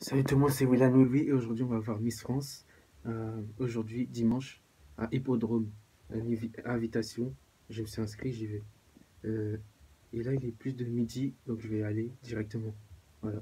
Salut tout le monde, c'est Willan Louis et aujourd'hui on va voir Miss France. Aujourd'hui, dimanche, à Hippodrome. Invitation, je me suis inscrit, j'y vais. Euh, et là, il est plus de midi, donc je vais y aller directement. Voilà.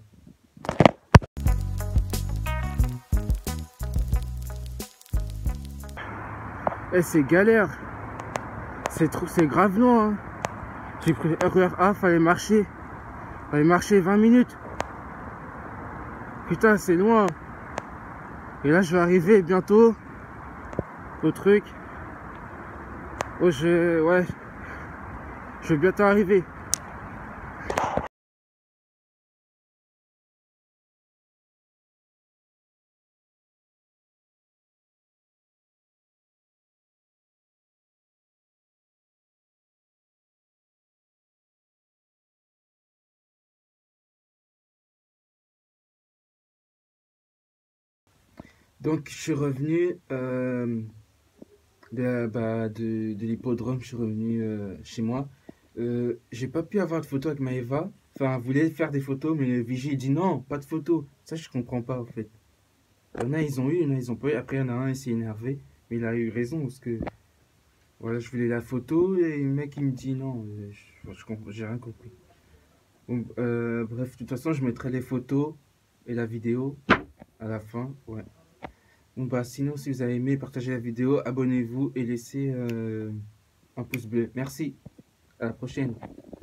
Eh, c'est galère, c'est grave loin. Hein. J'ai pris le RER A, fallait marcher 20 minutes. Putain, c'est loin. Et là, je vais arriver bientôt au truc. Oh, ouais, je vais bientôt arriver. Donc, je suis revenu de l'hippodrome, je suis revenu chez moi. J'ai pas pu avoir de photo avec Maëva. Enfin, elle voulait faire des photos, mais le vigile dit non, pas de photos. Ça, je comprends pas en fait. Il y en a, ils ont eu, il y en a, ils ont pas eu. Après, il y en a un, il s'est énervé. Mais il a eu raison parce que voilà, je voulais la photo et le mec il me dit non. J'ai rien compris. Bon, bref, de toute façon, je mettrai les photos et la vidéo à la fin. Ouais. Bon, bah, sinon, si vous avez aimé, partagez la vidéo, abonnez-vous et laissez un pouce bleu. Merci. À la prochaine.